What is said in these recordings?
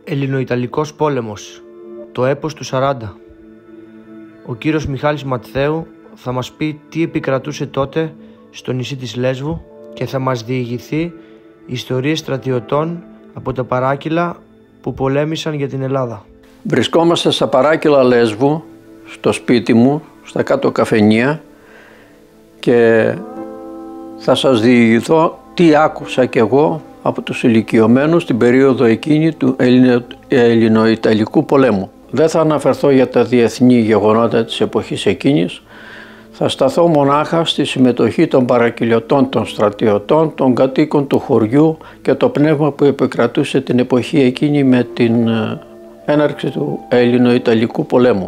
Ελληνοϊταλικός πόλεμος, το έπος του 40. Ο κύριος Μιχάλης Ματθαίου θα μας πει τι επικρατούσε τότε στο νησί της Λέσβου και θα μας διηγηθεί ιστορίες στρατιωτών από τα παράκυλα που πολέμησαν για την Ελλάδα. Βρισκόμαστε στα παράκυλα Λέσβου, στο σπίτι μου, στα κάτω καφενεία, και θα σας διηγηθώ τι άκουσα κι εγώ από τους ηλικιωμένους την περίοδο εκείνη του Ελληνοϊταλικού πολέμου. Δεν θα αναφερθώ για τα διεθνή γεγονότα της εποχής εκείνης, θα σταθώ μονάχα στη συμμετοχή των παρακυλιωτών, των στρατιωτών, των κατοίκων του χωριού και το πνεύμα που επικρατούσε την εποχή εκείνη με την έναρξη του Ελληνοϊταλικού πολέμου.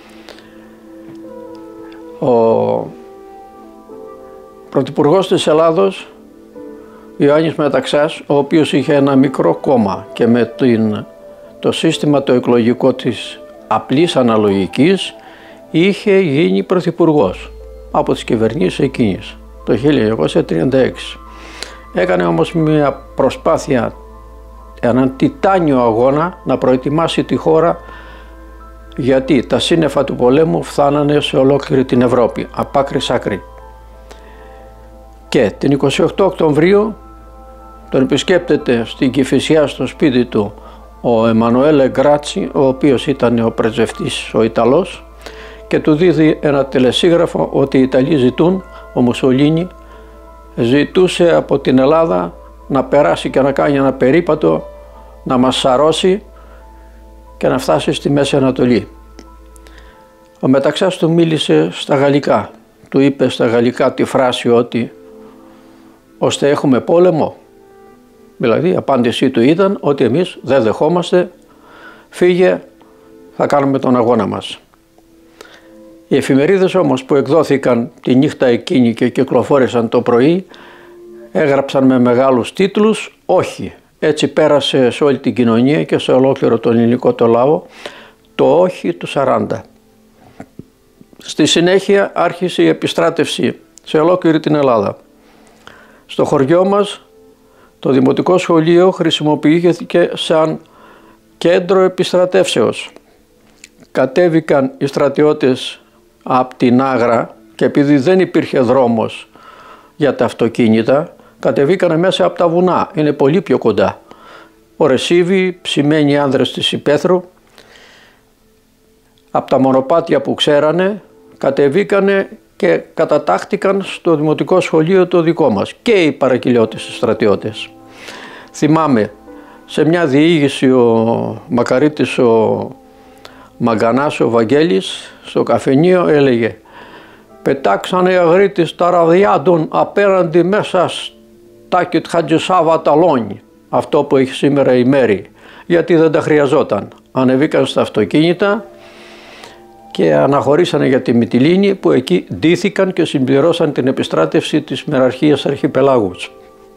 Ο Πρωθυπουργός της Ελλάδος, Ιωάννης Μεταξάς, ο οποίος είχε ένα μικρό κόμμα και με το σύστημα το εκλογικό της απλής αναλογικής, είχε γίνει πρωθυπουργός από τις κυβερνήσεις εκείνης το 1936. Έκανε όμως μια προσπάθεια, έναν τιτάνιο αγώνα να προετοιμάσει τη χώρα, γιατί τα σύννεφα του πολέμου φθάνανε σε ολόκληρη την Ευρώπη, απ' άκρη σ' άκρη. Και την 28 Οκτωβρίου τον επισκέπτεται στην Κηφισιά στο σπίτι του ο Εμμανουέλε Γκράτσι, ο οποίος ήταν ο πρεσβευτής ο Ιταλός, και του δίδει ένα τελεσίγραφο ότι οι Ιταλοί ζητούν, ο Μουσολίνι ζητούσε από την Ελλάδα να περάσει και να κάνει ένα περίπατο, να μας σαρώσει και να φτάσει στη Μέση Ανατολή. Ο Μεταξάς του μίλησε στα γαλλικά, του είπε στα γαλλικά τη φράση ότι «ώστε έχουμε πόλεμο». Δηλαδή η απάντησή του ήταν ότι εμείς δεν δεχόμαστε, φύγε, θα κάνουμε τον αγώνα μας. Οι εφημερίδες όμως που εκδόθηκαν τη νύχτα εκείνη και κυκλοφόρησαν το πρωί έγραψαν με μεγάλους τίτλους «όχι». Έτσι πέρασε σε όλη την κοινωνία και σε ολόκληρο τον ελληνικό το λαό το όχι του 40. Στη συνέχεια άρχισε η επιστράτευση σε ολόκληρη την Ελλάδα. Στο χωριό μας το δημοτικό σχολείο χρησιμοποιήθηκε σαν κέντρο επιστρατεύσεως. Κατέβηκαν οι στρατιώτες από την Άγρα και επειδή δεν υπήρχε δρόμος για τα αυτοκίνητα, κατεβήκανε μέσα από τα βουνά, είναι πολύ πιο κοντά. Ο Ρεσίβοι, ψημένοι άνδρες της Υπέθρου, από τα μονοπάτια που ξέρανε, κατεβήκανε και κατατάχτηκαν στο δημοτικό σχολείο το δικό μας και οι παρακυλιώτες, οι στρατιώτες. Θυμάμαι, σε μια διήγηση ο Μακαρίτης ο Μαγκανάς ο Βαγγέλης στο καφενείο έλεγε «Πετάξανε οι αγρίτες τα ραδιάντων απέναντι μέσα στα Χατζησάβα ταλόνι», αυτό που έχει σήμερα η Μέρη, γιατί δεν τα χρειαζόταν. Ανεβήκαν στα αυτοκίνητα και αναχωρήσανε για τη Μυτιλήνη, που εκεί ντύθηκαν και συμπληρώσαν την επιστράτευση της μεραρχίας Αρχιπελάγους.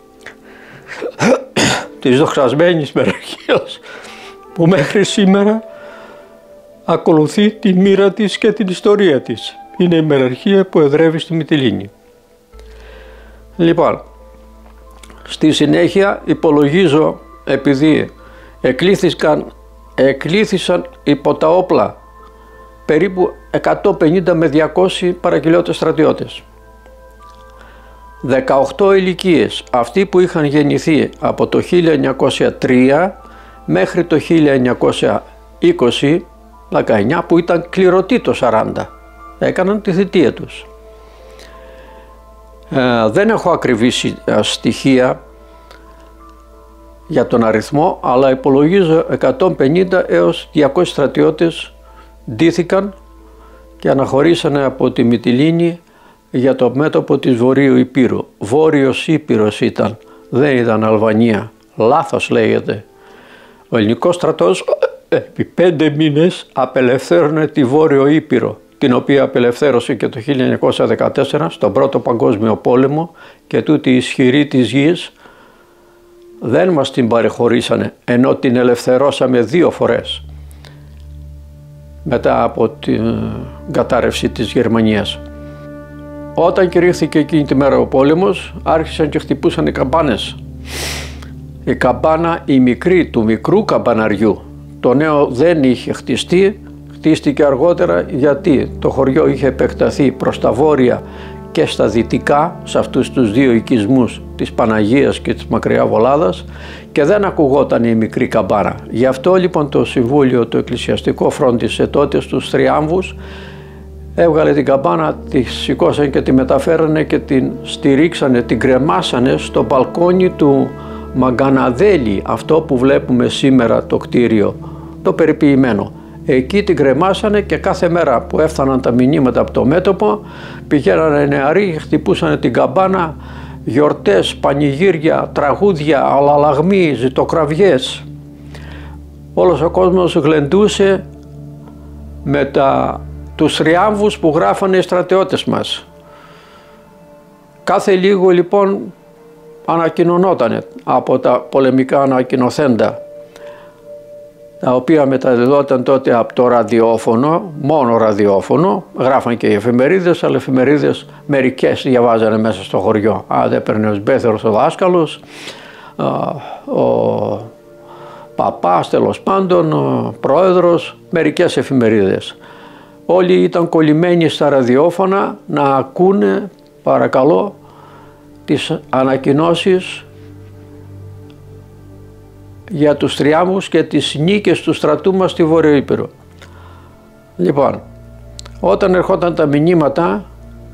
Της δοξασμένης μεραρχίας που μέχρι σήμερα ακολουθεί τη μοίρα της και την ιστορία της. Είναι η μεραρχία που εδρεύει στη Μυτιλήνη. Λοιπόν, στη συνέχεια υπολογίζω, επειδή εκλήθησαν υπό τα όπλα περίπου 150 με 200 παρακυλιώτες στρατιώτες. 18 ηλικίες, αυτοί που είχαν γεννηθεί από το 1903 μέχρι το 1920, 19, που ήταν κληρωτοί το 40, έκαναν τη θητεία τους. Δεν έχω ακριβή στοιχεία για τον αριθμό, αλλά υπολογίζω 150 έως 200 στρατιώτες ντύθηκαν και αναχωρήσανε από τη Μυτιλήνη για το μέτωπο της Βορείου Υπήρου. Βόρειος Ήπειρος ήταν, δεν ήταν Αλβανία. Λάθος λέγεται. Ο ελληνικός στρατός επί 5 μήνες απελευθέρωνε τη Βόρειο Ήπειρο, την οποία απελευθέρωσε και το 1914 στον Πρώτο Παγκόσμιο Πόλεμο, και τούτη ισχυροί της γης δεν μας την παρεχωρήσανε, ενώ την ελευθερώσαμε 2 φορές μετά από την κατάρρευση της Γερμανίας. Όταν κηρύχθηκε εκείνη τη μέρα ο πόλεμος, άρχισαν και χτυπούσαν οι καμπάνες. Η καμπάνα η μικρή του μικρού καμπαναριού. Το νέο δεν είχε χτιστεί, χτίστηκε αργότερα γιατί το χωριό είχε επεκταθεί προς τα βόρεια και στα δυτικά, σε αυτούς τους δύο οικισμούς της Παναγίας και της Μακριά Βολάδας, και δεν ακουγόταν η μικρή καμπάνα. Γι' αυτό λοιπόν το Συμβούλιο το Εκκλησιαστικό φρόντισε τότε στους θριάμβους, έβγαλε την καμπάνα, τη σηκώσανε και τη μεταφέρανε και την στηρίξανε, την κρεμάσανε στο μπαλκόνι του Μαγκαναδέλη, αυτό που βλέπουμε σήμερα το κτίριο, το περιποιημένο. Εκεί την κρεμάσανε και κάθε μέρα που έφταναν τα μηνύματα από το μέτωπο πηγαίνανε νεαροί, χτυπούσανε την καμπάνα, γιορτές, πανηγύρια, τραγούδια, αλλαλαγμοί, ζητοκραυγές. Όλος ο κόσμος γλεντούσε με τους θριάμβους που γράφανε οι στρατιώτες μας. Κάθε λίγο λοιπόν ανακοινωνότανε από τα πολεμικά ανακοινωθέντα, τα οποία μεταδιδόταν τότε από το ραδιόφωνο, μόνο ραδιόφωνο, γράφαν και οι εφημερίδες, αλλά εφημερίδες μερικές διαβάζανε μέσα στο χωριό. Αν έπαιρνε ο Σμπέθερος ο δάσκαλος, ο παπάς τέλος πάντων, ο πρόεδρος, μερικές εφημερίδες. Όλοι ήταν κολλημένοι στα ραδιόφωνα να ακούνε, παρακαλώ, τις ανακοινώσεις για τους θριάμβους και τις νίκες του στρατού μας στη Βόρειο Ήπειρο. Λοιπόν, όταν ερχόταν τα μηνύματα,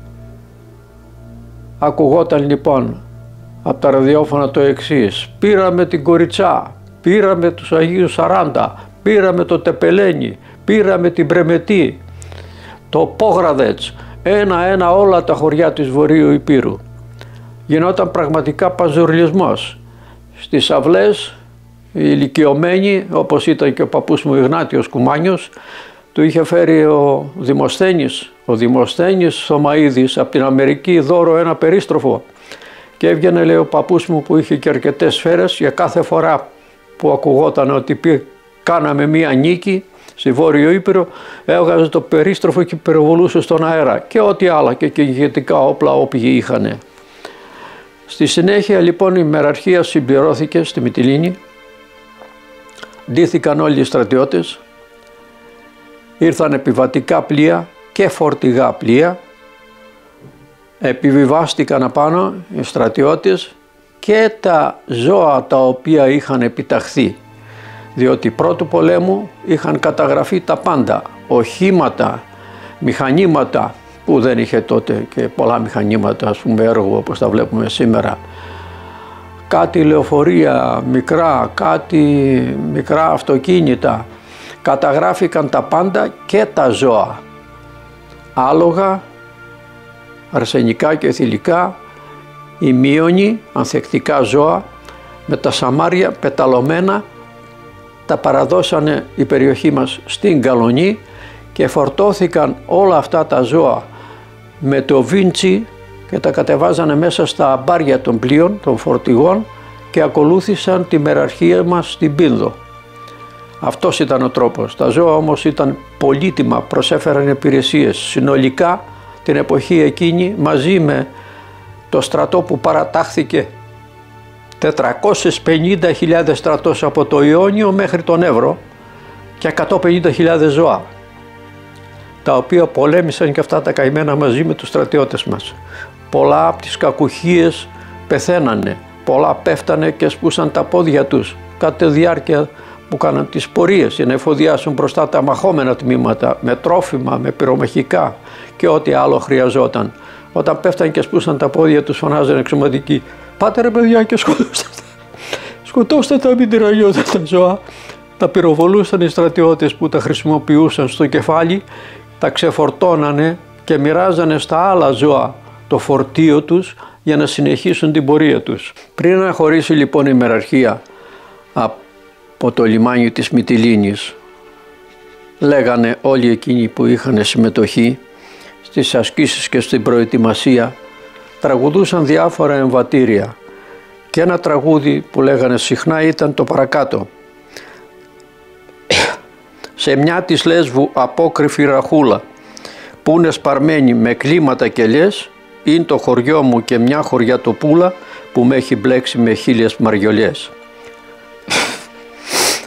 ακουγόταν λοιπόν από τα ραδιόφωνα το εξής: πήραμε την Κοριτσά, πήραμε τους Αγίους 40, πήραμε το Τεπελένι, πήραμε την Πρεμετή, το Πόγραδετς, ένα-ένα όλα τα χωριά της Βορείου Υπήρου. Γινόταν πραγματικά παζουρλισμός. Στις αυλές οι ηλικιωμένοι, όπως ήταν και ο παππούς μου Ιγνάτιος Κουμάνιος, του είχε φέρει ο Δημοσθένης Θωμαίδης από την Αμερική δώρο ένα περίστροφο, και έβγαινε, λέει, ο παππούς μου που είχε και αρκετές σφαίρες, για κάθε φορά που ακουγόταν ότι κάναμε μία νίκη στη Βόρειο Ήπειρο, έβγαζε το περίστροφο και πυροβολούσε στον αέρα και ό,τι άλλα και ηγετικά όπλα όποιοι είχανε. Στη συνέχεια λοιπόν η μεραρχία συμπληρώθηκε στη Μυτιλήνη, ντύθηκαν όλοι οι στρατιώτες, ήρθαν επιβατικά πλοία και φορτηγά πλοία, επιβιβάστηκαν απάνω οι στρατιώτες και τα ζώα τα οποία είχαν επιταχθεί, διότι πρώτου πολέμου είχαν καταγραφεί τα πάντα, οχήματα, μηχανήματα, που δεν είχε τότε και πολλά μηχανήματα, ας πούμε έργο όπως τα βλέπουμε σήμερα, κάτι λεωφορεία μικρά, κάτι μικρά αυτοκίνητα, καταγράφηκαν τα πάντα και τα ζώα, άλογα, αρσενικά και θηλυκά, ημίωνοι, ανθεκτικά ζώα, με τα σαμάρια πεταλωμένα, τα παραδώσανε η περιοχή μας στην Καλονή και φορτώθηκαν όλα αυτά τα ζώα με το βίντσι και τα κατεβάζανε μέσα στα αμπάρια των πλοίων, των φορτηγών, και ακολούθησαν τη μεραρχία μας στην Πίνδο. Αυτός ήταν ο τρόπος. Τα ζώα όμως ήταν πολύτιμα, προσέφεραν υπηρεσίες. Συνολικά την εποχή εκείνη, μαζί με το στρατό που παρατάχθηκε, 450.000 στρατός από το Ιόνιο μέχρι τον Εύρο και 150.000 ζώα, τα οποία πολέμησαν και αυτά τα καημένα μαζί με τους στρατιώτες μας. Πολλά από τις κακουχίες πεθαίνανε, πολλά πέφτανε και σπούσαν τα πόδια τους κατά τη διάρκεια που κάναν τις πορείες για να εφοδιάσουν μπροστά τα μαχόμενα τμήματα με τρόφιμα, με πυρομαχικά και ό,τι άλλο χρειαζόταν. Όταν πέφτανε και σπούσαν τα πόδια τους, φωνάζανε εξωματικοί: «Πάτε ρε παιδιά και σκοτώστε τα, μην τυραγιώτε τα ζώα». Τα πυροβολούσαν οι στρατιώτες που τα χρησιμοποιούσαν στο κεφάλι, τα ξεφορτώνανε και μοιράζανε στα άλλα ζώα το φορτίο τους για να συνεχίσουν την πορεία τους. Πριν να χωρίσει λοιπόν η μεραρχία από το λιμάνι της Μυτιλήνης, λέγανε όλοι εκείνοι που είχαν συμμετοχή στις ασκήσεις και στην προετοιμασία, τραγουδούσαν διάφορα εμβατήρια, και ένα τραγούδι που λέγανε συχνά ήταν το παρακάτω: «Σε μια της Λέσβου απόκρυφη ραχούλα, που είναι σπαρμένη με κλίματα και λιές, είναι το χωριό μου και μια χωριατοπούλα που με έχει μπλέξει με 1000 μαριολιές».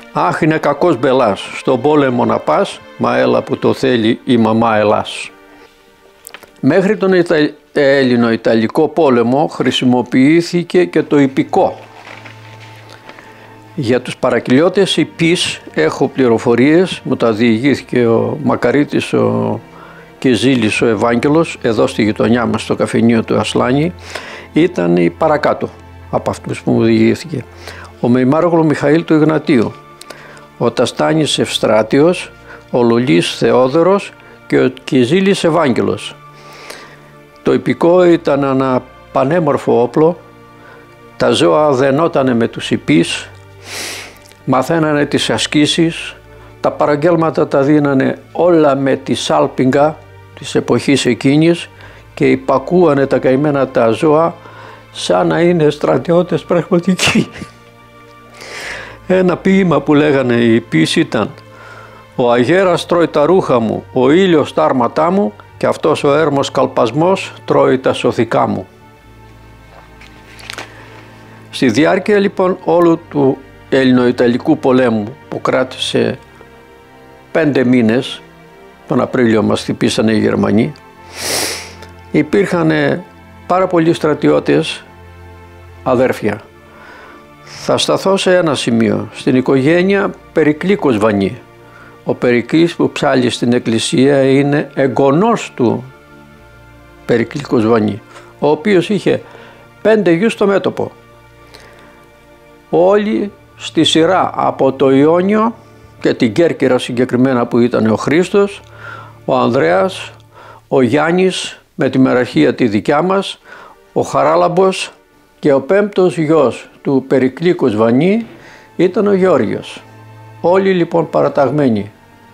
Αχ, είναι κακός μπελάς, στον πόλεμο να πας, μα έλα που το θέλει η μαμά Ελλάς. Μέχρι τον Έλληνο-Ιταλικό πόλεμο χρησιμοποιήθηκε και το ιππικό. Για τους παρακυλιώτες ιππείς έχω πληροφορίες, μου τα διηγήθηκε ο Μακαρίτης και Ζήλης ο Ευάγγελος, εδώ στη γειτονιά μας στο καφενείο του Ασλάνη, ήταν οι παρακάτω από αυτούς που μου διηγήθηκε. Ο Μεϊμάρογλου Μιχαήλ του Ιγνατίου, ο Ταστάνης Ευστράτιος, ο Λουλής Θεόδωρος και ο Κιζήλης Ευάγγελος. Το ιππικό ήταν ένα πανέμορφο όπλο, τα ζώα δενότανε με τους ιππείς, μαθαίνανε τις ασκήσεις, τα παραγγέλματα τα δίνανε όλα με τη σάλπιγγα της εποχής εκείνης και υπακούανε τα καημένα τα ζώα σαν να είναι στρατιώτες πραγματικοί. Ένα ποίημα που λέγανε οι ιππείς ήταν «Ο αγέρας τρώει τα ρούχα μου, ο ήλιος τα άρματά μου και αυτός ο έρμος καλπασμός τρώει τα σωθικά μου». Στη διάρκεια λοιπόν όλου του Ελληνο-Ιταλικού πολέμου που κράτησε 5 μήνες, τον Απρίλιο μας χτυπήσανε οι Γερμανοί, υπήρχαν πάρα πολλοί στρατιώτες αδέρφια. Θα σταθώ σε ένα σημείο, στην οικογένεια Περικλή Κοσβανή. Ο Περικλής που ψάλλει στην εκκλησία είναι εγγονός του Περικλή Κοσβανή, ο οποίος είχε 5 γιους στο μέτωπο. Όλοι στη σειρά από το Ιόνιο και την Κέρκυρα συγκεκριμένα που ήταν ο Χρήστος, ο Ανδρέας, ο Γιάννης με τη μεραρχία τη δικιά μας, ο Χαράλαμπος και ο 5ος γιος του Περικλή Κοσβανή ήταν ο Γεώργιος. Όλοι λοιπόν παραταγμένοι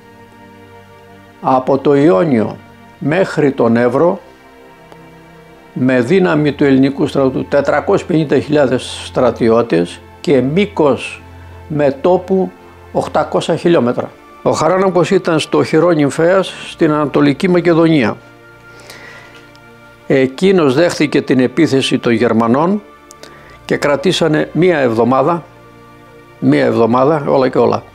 από το Ιόνιο μέχρι τον Εύρο με δύναμη του ελληνικού στρατού 450.000 στρατιώτες και μήκος μετώπου 800 χιλιόμετρα. Ο Χαράλαμπος ήταν στο οχυρό Νυμφέας στην Ανατολική Μακεδονία. Εκείνος δέχθηκε την επίθεση των Γερμανών και κρατήσανε μία εβδομάδα όλα και όλα.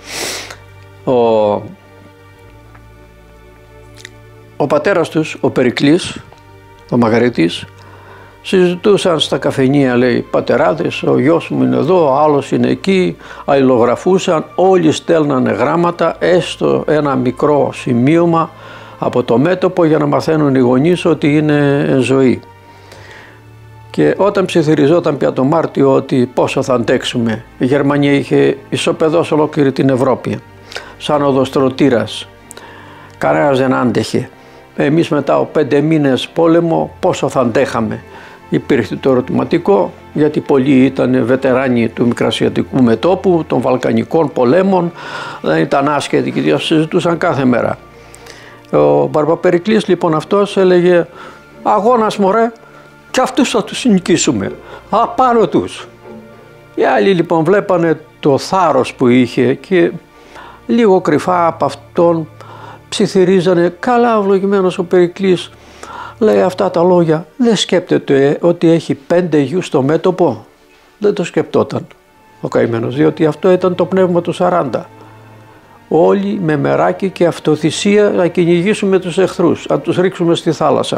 Ο πατέρας τους, ο Περικλής, ο Μαγαρίτης, συζητούσαν στα καφενεία, λέει, πατεράδες, ο γιος μου είναι εδώ, ο άλλος είναι εκεί, αλληλογραφούσαν, όλοι στέλνανε γράμματα, έστω ένα μικρό σημείωμα από το μέτωπο για να μαθαίνουν οι γονείς ότι είναι ζωή. Και όταν ψιθυριζόταν πια το Μάρτιο ότι πόσο θα αντέξουμε, η Γερμανία είχε ισοπεδώσει ολόκληρη την Ευρώπη, σαν οδοστρωτήρας, κανένας δεν άντεχε. Εμείς μετά από 5 μήνες πόλεμο πόσο θα αντέχαμε. Υπήρχε το ερωτηματικό, γιατί πολλοί ήταν βετεράνοι του Μικρασιατικού μετώπου, των Βαλκανικών πολέμων, δεν ήταν άσχετοι και συζητούσαν κάθε μέρα. Ο Μπαρμπαπερικλής λοιπόν αυτός έλεγε «Αγώνας μωρέ, και αυτούς θα τους νικήσουμε, απάνω τους». Οι άλλοι λοιπόν βλέπανε το θάρρος που είχε και λίγο κρυφά από αυτόν ψιθυρίζανε «Καλά ευλογημένος ο Περικλής, λέει αυτά τα λόγια, δεν σκέπτεται ότι έχει 5 γιους στο μέτωπο». Δεν το σκεπτόταν ο καημένος, διότι αυτό ήταν το πνεύμα του 40. Όλοι με μεράκι και αυτοθυσία να κυνηγήσουμε τους εχθρούς, να τους ρίξουμε στη θάλασσα.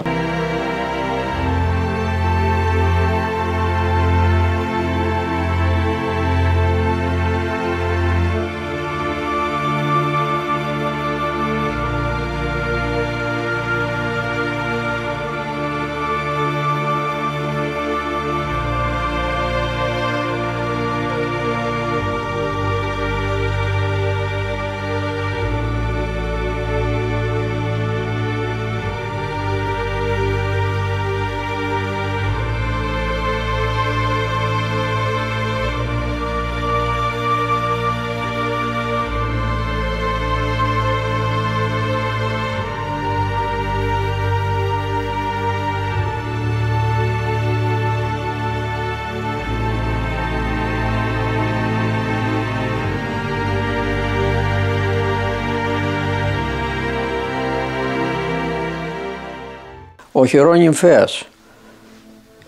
Ο Χερόνυμφέας,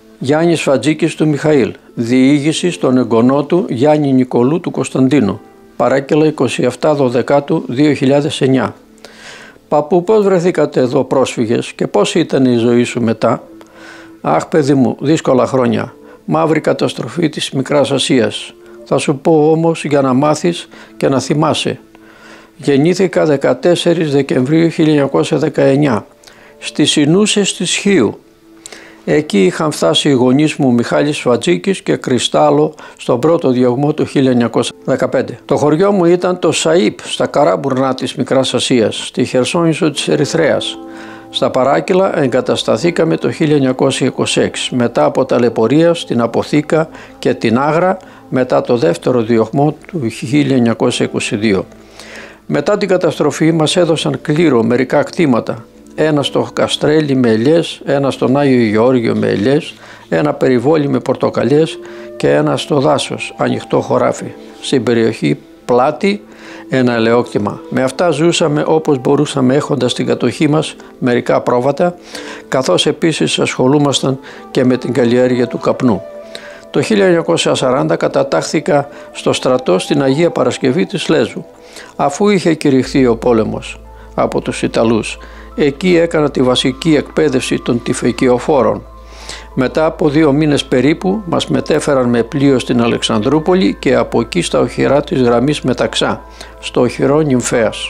Γιάννης Φατζίκης του Μιχαήλ, διήγηση στον εγγονό του Γιάννη Νικολού του Κωνσταντίνου, Παράκελα 27/12/2009. Παππού, πώς βρεθήκατε εδώ πρόσφυγες και πώς ήταν η ζωή σου μετά? Αχ παιδί μου, δύσκολα χρόνια, μαύρη καταστροφή της Μικράς Ασίας. Θα σου πω όμως για να μάθεις και να θυμάσαι. Γεννήθηκα 14 Δεκεμβρίου 1919 στις Συνούσες της Χίου. Εκεί είχαν φτάσει οι γονείς μου Μιχάλης Φατζίκης και Κρυστάλλο στον πρώτο διωγμό του 1915. Το χωριό μου ήταν το Σαΐπ στα Καράμπουρνα της Μικράς Ασίας, στη Χερσόνησο της Ερυθρέας. Στα Παράκυλα εγκατασταθήκαμε το 1926 μετά από ταλαιπωρία στην Αποθήκα και την Άγρα μετά το δεύτερο διωγμό του 1922. Μετά την καταστροφή μας έδωσαν κλήρο μερικά κτήματα. Ένα στο Καστρέλι με ελιές, ένα στον Άγιο Γεώργιο με ελιές, ένα περιβόλι με πορτοκαλιές και ένα στο δάσος, ανοιχτό χωράφι. Στην περιοχή Πλάτη ένα ελαιόκτημα. Με αυτά ζούσαμε όπως μπορούσαμε έχοντας στην κατοχή μας μερικά πρόβατα, καθώς επίσης ασχολούμασταν και με την καλλιέργεια του καπνού. Το 1940 κατατάχθηκα στο στρατό στην Αγία Παρασκευή της Λέσβου, αφού είχε κηρυχθεί ο πόλεμος από τους Ιταλούς. Εκεί έκανα τη βασική εκπαίδευση των τυφεκιοφόρων. Μετά από 2 μήνες περίπου μας μετέφεραν με πλοίο στην Αλεξανδρούπολη και από εκεί στα οχυρά της γραμμής Μεταξά, στο οχυρό Νυμφέας.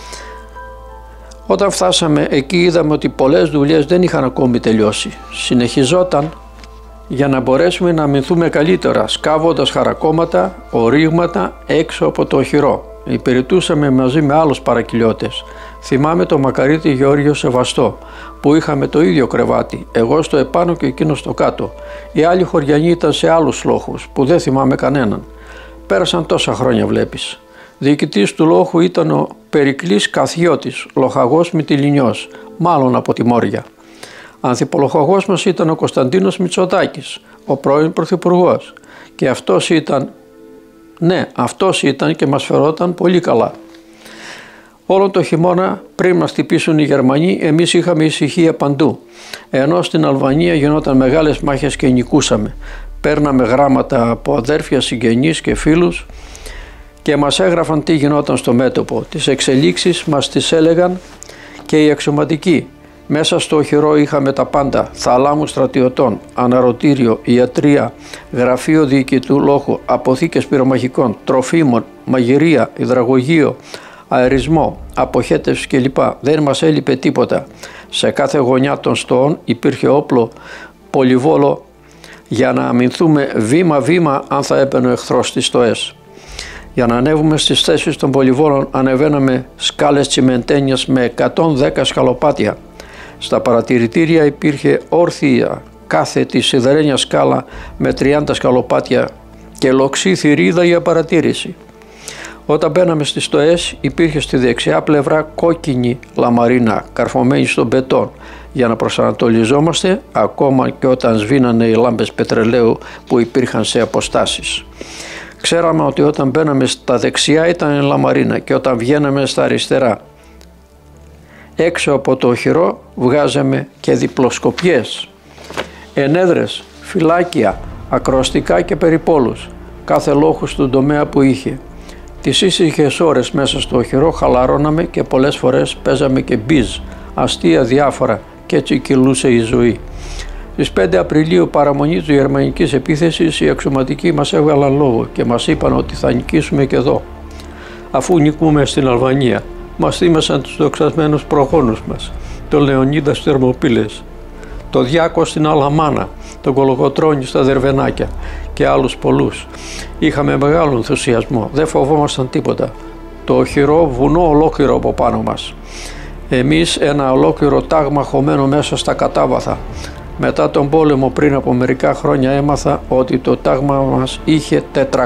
Όταν φτάσαμε εκεί είδαμε ότι πολλές δουλειές δεν είχαν ακόμη τελειώσει. Συνεχιζόταν για να μπορέσουμε να αμυνθούμε καλύτερα, σκάβοντας χαρακόμματα, ορίγματα έξω από το οχυρό. Υπηρετούσαμε μαζί με άλλους παρακυλιώτες. Θυμάμαι το μακαρίτη Γεώργιο Σεβαστό, που είχαμε το ίδιο κρεβάτι, εγώ στο επάνω και εκείνος στο κάτω. Οι άλλοι χωριανοί ήταν σε άλλους λόχους, που δεν θυμάμαι κανέναν. Πέρασαν τόσα χρόνια βλέπεις. Διοικητής του λόχου ήταν ο Περικλής Καθιώτης, λοχαγός Μυτιληνιός, μάλλον από τη Μόρια. Ανθιπολοχαγός μας ήταν ο Κωνσταντίνος Μητσοτάκης, ο πρώην πρωθυπουργός. Και αυτός ήταν και μας φερόταν πολύ καλά. Όλο το χειμώνα πριν μας χτυπήσουν οι Γερμανοί εμείς είχαμε ησυχία παντού, ενώ στην Αλβανία γινόταν μεγάλες μάχες και νικούσαμε. Παίρναμε γράμματα από αδέρφια, συγγενείς και φίλους και μας έγραφαν τι γινόταν στο μέτωπο. Τις εξελίξεις μας τις έλεγαν και οι αξιωματικοί. Μέσα στο οχυρό είχαμε τα πάντα, θαλάμους στρατιωτών, αναρωτήριο, ιατρία, γραφείο διοικητού λόχου, αποθήκες πυρομαχικών, τροφίμων, μαγειρία, υδραγωγείο, αερισμό, αποχέτευση κλπ. Δεν μας έλειπε τίποτα. Σε κάθε γωνιά των στοών υπήρχε όπλο πολυβόλο για να αμυνθούμε βήμα-βήμα αν θα έπαιρνε ο εχθρός στις στοές. Για να ανέβουμε στις θέσεις των πολυβόλων ανεβαίναμε σκάλες τσιμεντένιας με 110 σκαλοπάτια. Στα παρατηρητήρια υπήρχε όρθια κάθετη σιδερένια σκάλα με 30 σκαλοπάτια και λοξή θηρίδα για παρατήρηση. Όταν μπαίναμε στις στοές υπήρχε στη δεξιά πλευρά κόκκινη λαμαρίνα καρφωμένη στον μπετόν για να προσανατολιζόμαστε ακόμα και όταν σβήνανε οι λάμπες πετρελαίου που υπήρχαν σε αποστάσεις. Ξέραμε ότι όταν μπαίναμε στα δεξιά ήταν λαμαρίνα και όταν βγαίναμε στα αριστερά. Έξω από το οχυρό βγάζαμε και διπλοσκοπιές, ενέδρες, φυλάκια, ακροαστικά και περιπόλους, κάθε λόγου στον τομέα που είχε. Τις ήσυχες ώρες μέσα στο οχυρό χαλαρώναμε και πολλές φορές παίζαμε και μπιζ, αστεία διάφορα και έτσι κυλούσε η ζωή. Στις 5 Απριλίου παραμονή της γερμανικής επίθεσης οι αξιωματικοί μας έβγαλαν λόγο και μας είπαν ότι θα νικήσουμε και εδώ. Αφού νικούμε στην Αλβανία, μας θύμασαν τους δοξασμένους προγόνους μας, τον Λεωνίδα στις Θερμοπύλες, τον Διάκο στην Αλαμάνα, τον Κολοκοτρώνη στα Δερβενάκια και άλλους πολλούς. Είχαμε μεγάλο ενθουσιασμό, δεν φοβόμασταν τίποτα. Το οχυρό βουνό ολόκληρο από πάνω μας. Εμείς ένα ολόκληρο τάγμα χωμένο μέσα στα κατάβαθα. Μετά τον πόλεμο πριν από μερικά χρόνια έμαθα ότι το τάγμα μας είχε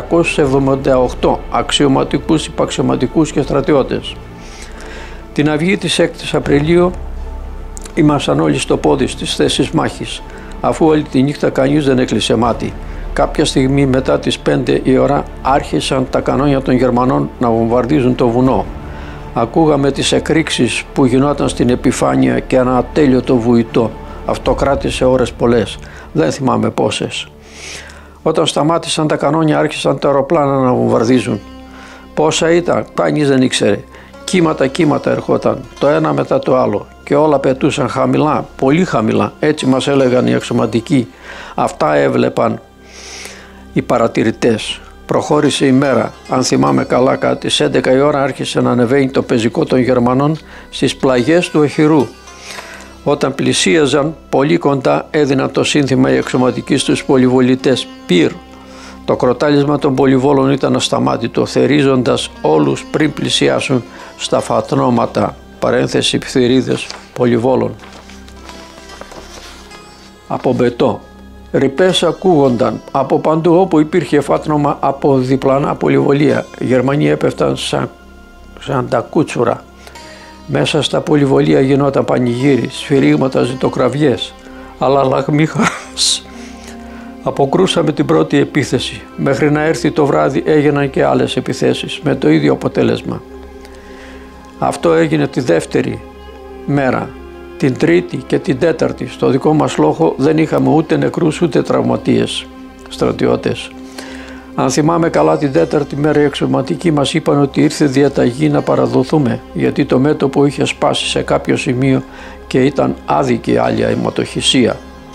478 αξιωματικούς, υπαξιωματικούς και στρατιώτες. Την αυγή της 6ης Απριλίου ήμασταν όλοι στο πόδι στις θέσεις μάχης, αφού όλη τη νύχτα κανείς δεν έκλεισε μάτι. Κάποια στιγμή μετά τις 5 η ώρα άρχισαν τα κανόνια των Γερμανών να βομβαρδίζουν το βουνό. Ακούγαμε τις εκρήξεις που γινόταν στην επιφάνεια και ένα ατέλειωτο βουητό. Αυτό κράτησε ώρες πολλές, δεν θυμάμαι πόσες. Όταν σταμάτησαν τα κανόνια άρχισαν τα αεροπλάνα να βομβαρδίζουν. Πόσα ήταν, κανείς δεν ήξερε. Κύματα ερχόταν, το ένα μετά το άλλο και όλα πετούσαν χαμηλά, πολύ χαμηλά, έτσι μας έλεγαν οι αξιωματικοί. Αυτά έβλεπαν οι παρατηρητές. Προχώρησε η μέρα, αν θυμάμαι καλά κάτι, στις 11 η ώρα άρχισε να ανεβαίνει το πεζικό των Γερμανών στις πλαγιές του οχυρού. Όταν πλησίαζαν πολύ κοντά έδιναν το σύνθημα οι αξιωματικοί στους πολυβολητές «Πυρ». Το κροτάλισμα των πολυβόλων ήταν ασταμάτητο, θερίζοντας όλους πριν πλησιάσουν στα φατνώματα, παρένθεση πθυρίδες πολυβόλων. Από μπετό. Ρηπές ακούγονταν από παντού όπου υπήρχε φάτνομα από διπλανά πολυβολία. Οι Γερμανοί έπεφταν σαν τα κούτσουρα. Μέσα στα πολυβολία γινόταν πανηγύρι, σφυρίγματα, ζητοκραυγές, αλλά λαγμοί χαράς. Αποκρούσαμε την πρώτη επίθεση. Μέχρι να έρθει το βράδυ έγιναν και άλλες επιθέσεις με το ίδιο αποτέλεσμα. Αυτό έγινε τη δεύτερη μέρα. Την τρίτη και την τέταρτη στο δικό μας λόγο δεν είχαμε ούτε νεκρούς ούτε τραυματίες στρατιώτες. Αν θυμάμαι καλά, την τέταρτη μέρα οι αξιωματικοί μας είπαν ότι ήρθε διαταγή να παραδοθούμε, γιατί το μέτωπο είχε σπάσει σε κάποιο σημείο και ήταν άδικη άλλη αιματοχυσία.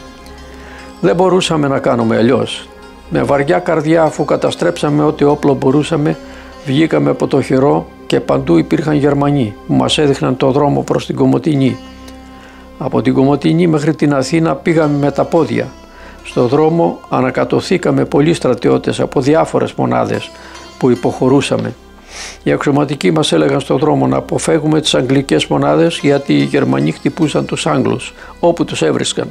Δεν μπορούσαμε να κάνουμε αλλιώς. Με βαριά καρδιά, αφού καταστρέψαμε ό,τι όπλο μπορούσαμε, βγήκαμε από το χερό και παντού υπήρχαν Γερμανοί που μας έδειχναν το δρόμο προς την Κομοτηνή. Από την Κομοτηνή μέχρι την Αθήνα πήγαμε με τα πόδια. Στο δρόμο ανακατωθήκαμε πολλοί στρατιώτες από διάφορες μονάδες που υποχωρούσαμε. Οι αξιωματικοί μας έλεγαν στον δρόμο να αποφεύγουμε τις αγγλικές μονάδες, γιατί οι Γερμανοί χτυπούσαν τους Άγγλους όπου τους έβρισκαν.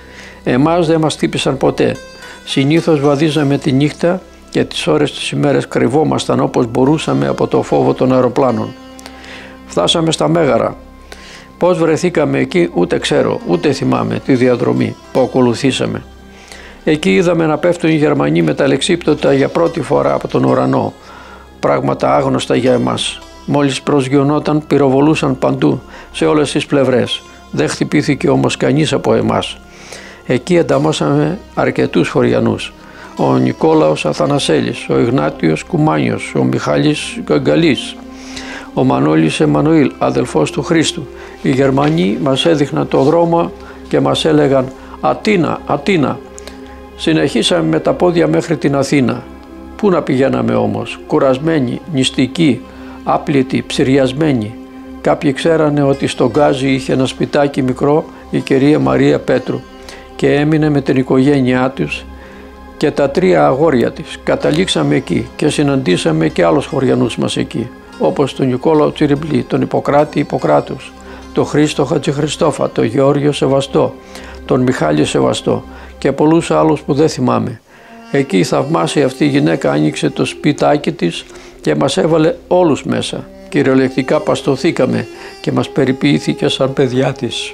Εμάς δεν μας χτύπησαν ποτέ. Συνήθως βαδίζαμε τη νύχτα και τις ώρες της ημέρας κρυβόμασταν όπως μπορούσαμε από το φόβο των αεροπλάνων. Φτάσαμε στα Μέγαρα. Πώς βρεθήκαμε εκεί ούτε ξέρω, ούτε θυμάμαι τη διαδρομή που ακολουθήσαμε. Εκεί είδαμε να πέφτουν οι Γερμανοί με τα λεξίπτωτα για πρώτη φορά από τον ουρανό, πράγματα άγνωστα για εμάς. Μόλις προσγειωνόταν πυροβολούσαν παντού, σε όλες τις πλευρές. Δεν χτυπήθηκε όμως κανείς από εμάς. Εκεί ανταμώσαμε αρκετούς χωριανούς. Ο Νικόλαος Αθανασέλης, ο Ιγνάτιος Κουμάνιος, ο Μιχάλης Γκαγκαλής, ο Μανώλης Εμμανουήλ, αδελφός του Χρήστου. Οι Γερμανοί μας έδειχναν το δρόμο και μας έλεγαν «Αθήνα, Αθήνα». Συνεχίσαμε με τα πόδια μέχρι την Αθήνα. Πού να πηγαίναμε όμως, κουρασμένοι, νηστικοί, άπλητοι, ψυριασμένοι. Κάποιοι ξέρανε ότι στο Γκάζι είχε ένα σπιτάκι μικρό η κυρία Μαρία Πέτρου και έμεινε με την οικογένειά τους και τα 3 αγόρια της. Καταλήξαμε εκεί και συναντήσαμε και άλλους χωριανούς μας εκεί, όπως τον Νικόλαο Τσιριμπλή, τον Ιπποκράτη Ιπποκράτους, τον Χρήστο Χατζηχριστόφα, τον Γεώργιο Σεβαστό, τον Μιχάλη Σεβαστό και πολλούς άλλους που δεν θυμάμαι. Εκεί η θαυμάσια αυτή η γυναίκα άνοιξε το σπιτάκι της και μας έβαλε όλους μέσα. Κυριολεκτικά παστοθήκαμε και μας περιποιήθηκε σαν παιδιά της.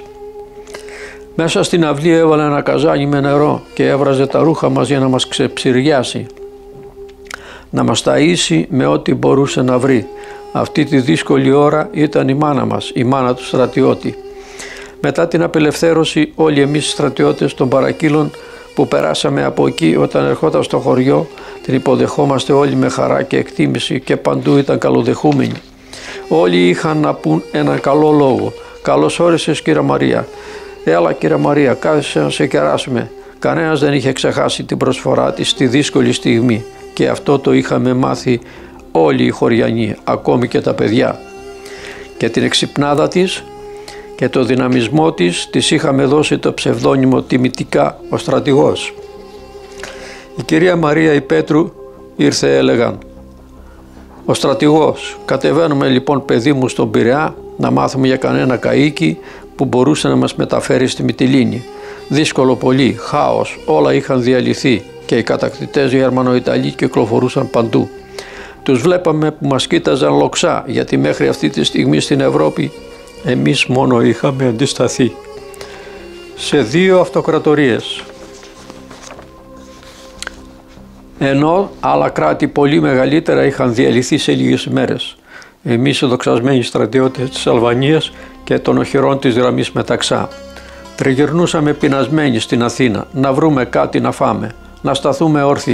Μέσα στην αυλή έβαλε ένα καζάνι με νερό και έβραζε τα ρούχα μας για να μας ξεψυριάσει, να μας ταΐσει με ό,τι μπορούσε να βρει. Αυτή τη δύσκολη ώρα ήταν η μάνα μας, η μάνα του στρατιώτη. Μετά την απελευθέρωση όλοι εμείς οι στρατιώτες των παρακύλων που περάσαμε από εκεί, όταν ερχόταν στο χωριό, την υποδεχόμαστε όλοι με χαρά και εκτίμηση και παντού ήταν καλοδεχούμενοι. Όλοι είχαν να πούν ένα καλό λόγο. «Καλώς όρισες κύριε Μαρία». «Έλα κύριε Μαρία, κάθισε να σε κεράσουμε». Κανένας δεν είχε ξεχάσει την προσφορά της στη δύσκολη στιγμή και αυτό το είχαμε μάθει όλοι οι χωριανοί, ακόμη και τα παιδιά. Και την εξυπνάδα της και το δυναμισμό της είχαμε δώσει το ψευδόνυμο τιμητικά ο στρατηγός. Η κυρία Μαρία η Πέτρου ήρθε, έλεγαν. Ο στρατηγός. Κατεβαίνουμε λοιπόν παιδί μου στον Πειραιά να μάθουμε για κανένα καΐκι που μπορούσε να μας μεταφέρει στη Μυτιλήνη. Δύσκολο πολύ, χάος, όλα είχαν διαλυθεί και οι κατακτητές Γερμανοϊταλοί κυκλοφορούσαν παντού. Τους βλέπαμε που μας κοίταζαν λοξά, γιατί μέχρι αυτή τη στιγμή στην Ευρώπη εμείς μόνο είχαμε αντισταθεί σε 2 αυτοκρατορίες. Ενώ άλλα κράτη πολύ μεγαλύτερα είχαν διαλυθεί σε λίγες μέρες. Εμείς οι δοξασμένοι στρατιώτες της Αλβανίας και των οχυρών της γραμμής Μεταξά. Τριγυρνούσαμε πεινασμένοι στην Αθήνα, να βρούμε κάτι να φάμε, να σταθούμε όρθιοι.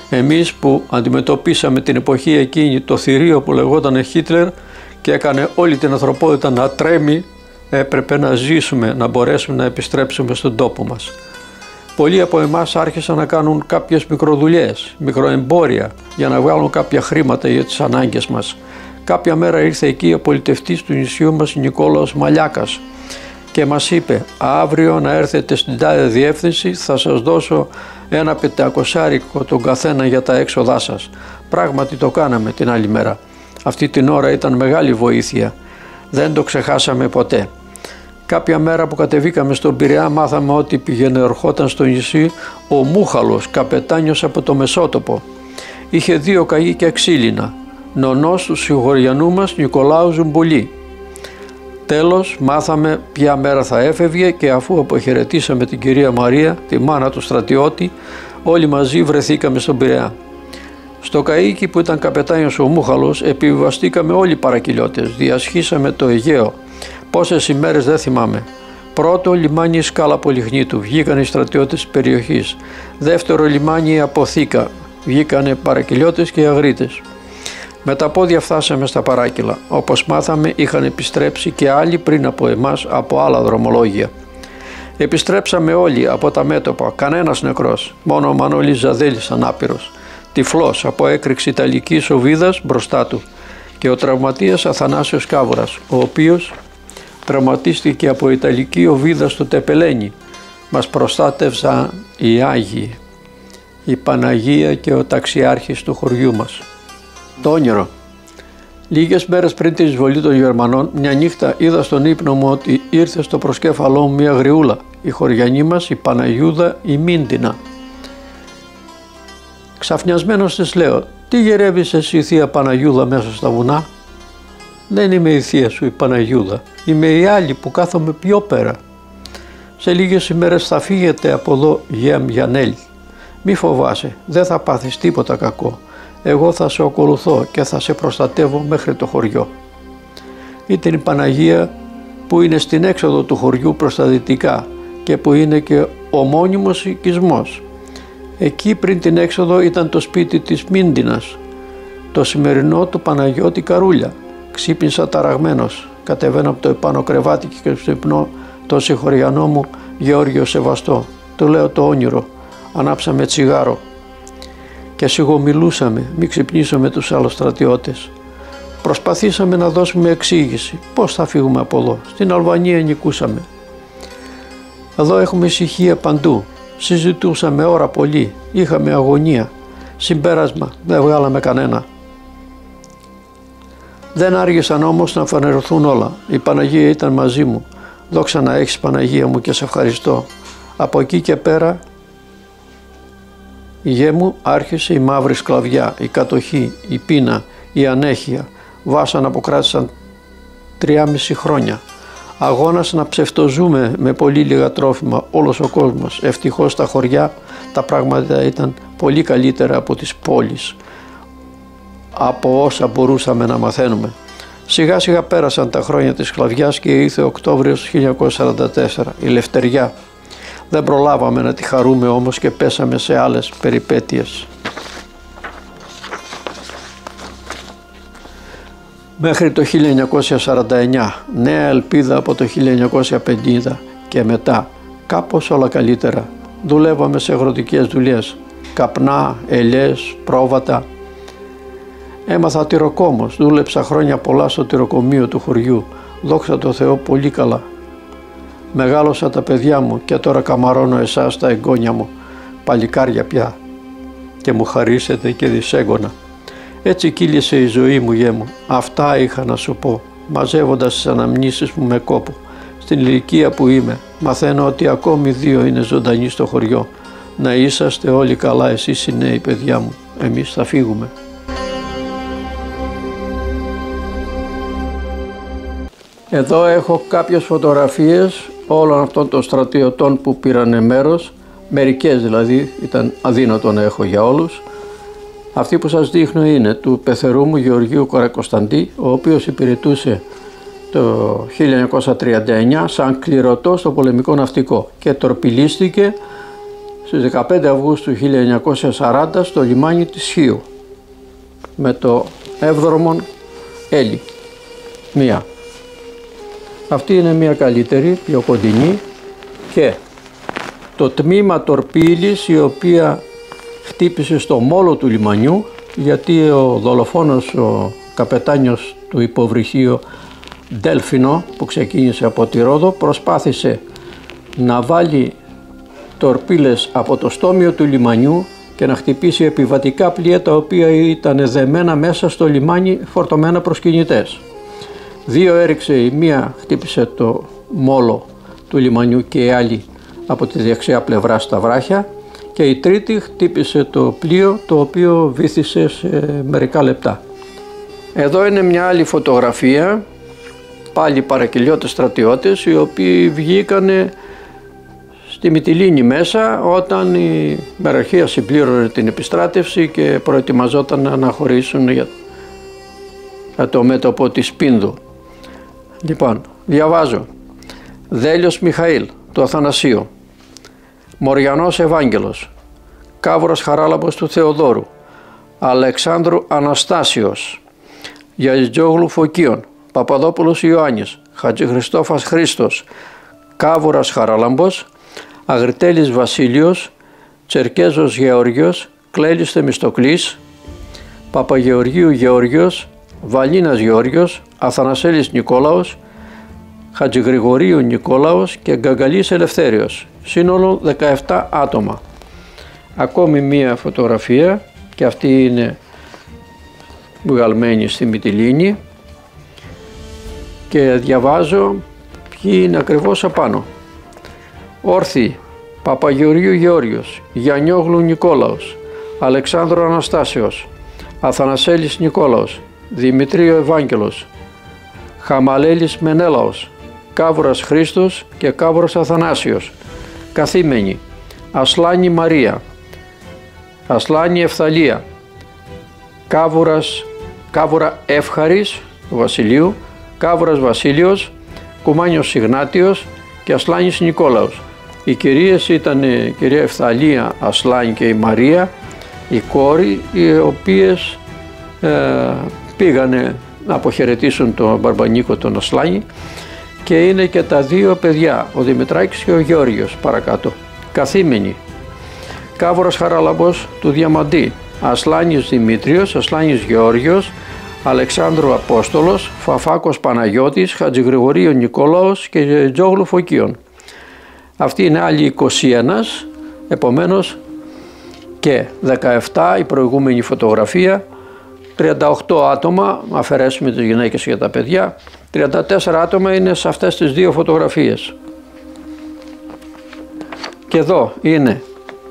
Εμείς που αντιμετωπίσαμε την εποχή εκείνη το θηρίο που λεγόταν Χίτλερ και έκανε όλη την ανθρωπότητα να τρέμει, έπρεπε να ζήσουμε, να μπορέσουμε να επιστρέψουμε στον τόπο μας. Πολλοί από εμάς άρχισαν να κάνουν κάποιες μικροδουλειές, μικροεμπόρια για να βγάλουν κάποια χρήματα για τις ανάγκες μας. Κάποια μέρα ήρθε εκεί ο πολιτευτής του νησιού μας, Νικόλαος Μαλιάκας, και μας είπε: αύριο να έρθετε στην τάδε διεύθυνση, θα σας δώσω ένα 500 τον καθένα για τα έξοδά σας. Πράγματι το κάναμε την άλλη μέρα. Αυτή την ώρα ήταν μεγάλη βοήθεια. Δεν το ξεχάσαμε ποτέ. Κάποια μέρα που κατεβήκαμε στον Πειραιά μάθαμε ότι πήγαινε ερχόταν στο νησί ο Μούχαλος, καπετάνιος από το Μεσότοπο. Είχε 2 καΐκια ξύλινα, νονός του συγχωριανού μας Νικολάου Ζουμπουλή. Τέλος μάθαμε ποια μέρα θα έφευγε και αφού αποχαιρετήσαμε την κυρία Μαρία, τη μάνα του στρατιώτη, όλοι μαζί βρεθήκαμε στον Πειραιά. Στο καΐκι που ήταν καπετάνιος ο Μούχαλος επιβιβαστήκαμε όλοι οι παρακυλιώτες, διασχίσαμε το Αιγαίο. Πόσες ημέρες δεν θυμάμαι. Πρώτο λιμάνι Σκάλα Πολυχνήτου, βγήκαν οι στρατιώτες της περιοχής. Δεύτερο λιμάνι η Αποθήκα, βγήκανε παρακυλιώτες και οι αγρίτες. Με τα πόδια φτάσαμε στα παράκυλα. Όπως μάθαμε είχαν επιστρέψει και άλλοι πριν από εμάς από άλλα δρομολόγια. Επιστρέψαμε όλοι από τα μέτωπα, κανένας νεκρός, μόνο ο Μανώλης Ζαδέλης ανάπηρος, τυφλός από έκρηξη ιταλικής οβίδας μπροστά του, και ο τραυματίας Αθανάσιος Κάβουρας, ο οποίος τραυματίστηκε από ιταλική οβίδα στο Τεπελένι. Μας προστάτευσαν οι Άγιοι, η Παναγία και ο ταξιάρχης του χωριού μας. Το όνειρο. Λίγες μέρες πριν την εισβολή των Γερμανών, μια νύχτα είδα στον ύπνο μου ότι ήρθε στο προσκέφαλό μου μια γριούλα, η χωριανή μας, η Παναγιούδα, η Μίντινα. Ξαφνιασμένος της λέω: τι γερεύεις εσύ, θεία Παναγιούδα, μέσα στα βουνά? Δεν είμαι η θεία σου η Παναγιούδα, είμαι η άλλη που κάθομαι πιο πέρα. Σε λίγες ημέρες θα φύγετε από εδώ, Γιανέλη. Μη φοβάσαι, δεν θα πάθεις τίποτα κακό. Εγώ θα σε ακολουθώ και θα σε προστατεύω μέχρι το χωριό. Ήταν η Παναγία που είναι στην έξοδο του χωριού προς τα δυτικά και που είναι και ο μόνιμος οικισμός. Εκεί πριν την έξοδο ήταν το σπίτι της Μίντινας, το σημερινό του Παναγιώτη Καρούλια. Ξύπνησα ταραγμένος, κατεβαίνω από το επάνω κρεβάτι και ξυπνώ το συγχωριανό μου Γεώργιο Σεβαστό. Του λέω το όνειρο, ανάψαμε τσιγάρο και σιγομιλούσαμε, μη ξυπνήσουμε τους άλλους στρατιώτες. Προσπαθήσαμε να δώσουμε εξήγηση, πώς θα φύγουμε από εδώ, στην Αλβανία νικούσαμε. Εδώ έχουμε ησυχία παντού, συζητούσαμε ώρα πολύ, είχαμε αγωνία, συμπέρασμα δεν βγάλαμε κανένα. Δεν άργησαν όμως να φανερωθούν όλα. Η Παναγία ήταν μαζί μου. Δόξα να έχεις, Παναγία μου, και σε ευχαριστώ. Από εκεί και πέρα η γέ μου άρχισε η μαύρη σκλαβιά, η κατοχή, η πείνα, η ανέχεια. Βάσανα που κράτησαν 3,5 χρόνια. Αγώνας να ψευτοζούμε με πολύ λίγα τρόφιμα όλος ο κόσμος. Ευτυχώς στα χωριά τα πράγματα ήταν πολύ καλύτερα από τις πόλεις, από όσα μπορούσαμε να μαθαίνουμε. Σιγά σιγά πέρασαν τα χρόνια της σκλαβιάς και ήρθε Οκτώβριος 1944, η Λευτεριά. Δεν προλάβαμε να τη χαρούμε όμως και πέσαμε σε άλλες περιπέτειες. Μέχρι το 1949, νέα ελπίδα από το 1950 και μετά, κάπως όλα καλύτερα. Δουλεύαμε σε αγροτικές δουλειές, καπνά, ελιές, πρόβατα. Έμαθα τυροκόμος, δούλεψα χρόνια πολλά στο τυροκομείο του χωριού, δόξα τω Θεώ πολύ καλά. Μεγάλωσα τα παιδιά μου και τώρα καμαρώνω εσάς τα εγγόνια μου, παλικάρια πια, και μου χαρίσετε και δισέγγωνα. Έτσι κύλησε η ζωή μου, γέ μου. Αυτά είχα να σου πω, μαζεύοντας τις αναμνήσεις μου με κόπο. Στην ηλικία που είμαι, μαθαίνω ότι ακόμη 2 είναι ζωντανοί στο χωριό. Να είσαστε όλοι καλά, εσείς οι νέοι, παιδιά μου. Εμείς θα φύγουμε. Εδώ έχω κάποιες φωτογραφίες όλων αυτών των στρατιωτών που πήρανε μέρος, μερικές δηλαδή, ήταν αδύνατο να έχω για όλους. Αυτή που σας δείχνω είναι του πεθερού μου Γεωργίου Καρακοσταντή, ο οποίος υπηρετούσε το 1939 σαν κληρωτός στο πολεμικό ναυτικό και τορπιλίστηκε στις 15 Αυγούστου 1940 στο λιμάνι της Χίου με το εύδρομον Έλλη. Μία. Αυτή είναι μια καλύτερη, πιο κοντινή, και το τμήμα τορπίλης η οποία χτύπησε στο μόλο του λιμανιού, γιατί ο δολοφόνος, ο καπετάνιος του υποβρυχίου Ντέλφινο που ξεκίνησε από τη Ρόδο, προσπάθησε να βάλει τορπίλες από το στόμιο του λιμανιού και να χτυπήσει επιβατικά πλοία τα οποία ήταν δεμένα μέσα στο λιμάνι φορτωμένα προς κινητές. Δύο έριξε, η μία χτύπησε το μόλο του λιμανιού και η άλλη από τη δεξιά πλευρά στα βράχια, και η τρίτη χτύπησε το πλοίο το οποίο βύθισε σε μερικά λεπτά. Εδώ είναι μια άλλη φωτογραφία, πάλι παρακυλιώτες στρατιώτες οι οποίοι βγήκανε στη Μυτιλήνη μέσα όταν η μεραρχία συμπλήρωνε την επιστράτευση και προετοιμαζόταν να αναχωρήσουν για το μέτωπο της Πίνδου. Λοιπόν, διαβάζω. Δέλιος Μιχαήλ του Αθανασίου, Μοριανός Ευάγγελος, Κάβουρας Χαράλαμπος του Θεοδόρου, Αλεξάνδρου Αναστάσιος, Γιαζιτζόγλου Φωκίων, Παπαδόπουλος Ιωάννης, Χατζηχριστόφας Χρήστος, Κάβουρας Χαράλαμπος, Αγριτέλης Βασίλειος, Τσερκέζος Γεώργιος, Κλέλης Θεμιστοκλής, Παπαγεωργίου Γεώργιος, Βαλίνας Γεώργιος, Αθανασέλης Νικόλαος, Χατζηγρηγορίου Νικόλαος και Γκαγκαλής Ελευθέριος. Σύνολο 17 άτομα. Ακόμη μία φωτογραφία, και αυτή είναι βγαλμένη στη Μυτιλήνη, και διαβάζω ποιοι είναι ακριβώς απάνω. Όρθιοι, Παπαγεωργίου Γεώργιος, Γιαννιόγλου Νικόλαος, Αλεξάνδρου Αναστάσεως, Αθανασέλης Νικόλαος, Δημητρίου Ευάγγελος, Χαμαλέλης Μενέλαος, Κάβουρας Χρήστος και Κάβουρας Αθανάσιος. Καθήμενοι, Ασλάνη Μαρία, Ασλάνη Ευθαλία, Κάβουρα Εύχαρης του Βασιλείου, Κάβουρας Βασίλειος, Κουμάνιος Ιγνάτιος και Ασλάνης Νικόλαος. Οι κυρίες ήταν η κυρία Ευθαλία, Ασλάνη και η Μαρία, οι κόροι, οι οποίες πήγανε να αποχαιρετήσουν τον Μπαρμπανίκο τον Ασλάνη, και είναι και τα δύο παιδιά, ο Δημητράκης και ο Γεώργιος παρακάτω. Καθήμενοι, Κάβουρας Χαράλαμπος του Διαμαντή, Ασλάνης Δημήτριος, Ασλάνης Γεώργιος, Αλεξάνδρου Απόστολος, Φαφάκος Παναγιώτης, Χατζηγρηγορίου Νικόλαος και Τζόγλου Φωκίων. Αυτή είναι άλλοι 21, επομένως, και 17 η προηγούμενη φωτογραφία, 38 άτομα, αφαιρέσουμε τις γυναίκες και τα παιδιά, 34 άτομα είναι σε αυτές τις δύο φωτογραφίες. Και εδώ είναι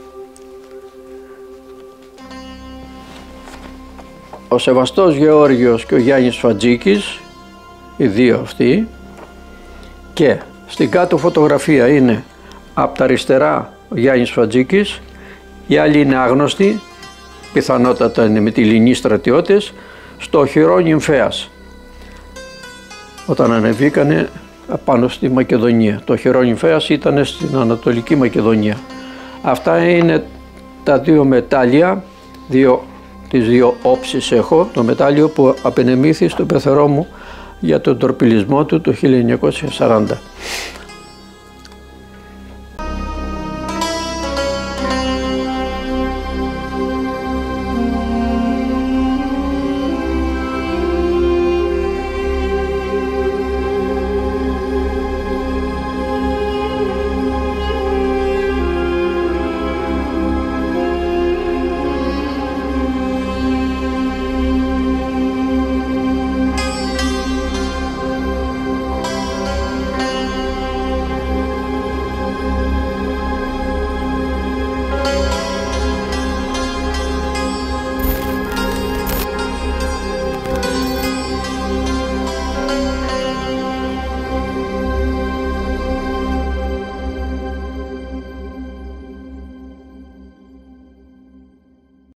ο Σεβαστός Γεώργιος και ο Γιάννης Φατζίκης, οι δύο αυτοί, και στην κάτω φωτογραφία είναι από τα αριστερά ο Γιάννης Φατζίκης, οι άλλοι είναι άγνωστοι, πιθανότατα είναι Μυτιληνοί στρατιώτες, στο οχυρό Νυμφέας, όταν ανεβήκανε πάνω στη Μακεδονία. Το οχυρό Νυμφέας ήταν στην Ανατολική Μακεδονία. Αυτά είναι τα δύο μετάλλια, τις δύο όψεις έχω, το μετάλλιο που απενεμήθη στον πεθερό μου για τον τορπιλισμό του το 1940.